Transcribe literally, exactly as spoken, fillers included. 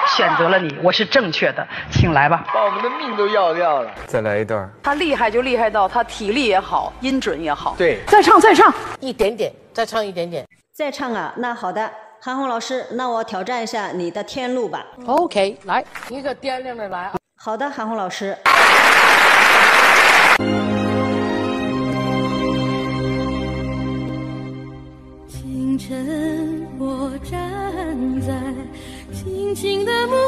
选择了你，我是正确的，请来吧。 把我们的命都要掉了。 再来一段。 他厉害就厉害到他体力也好，音准也好。 对， 再唱再唱， 一点点，再唱一点点。 再唱啊？那好的，韩红老师，那我挑战一下你的天路吧。 OK， 来一个掂量的来啊。 好的，韩红老师。 清晨，我站在青青的牧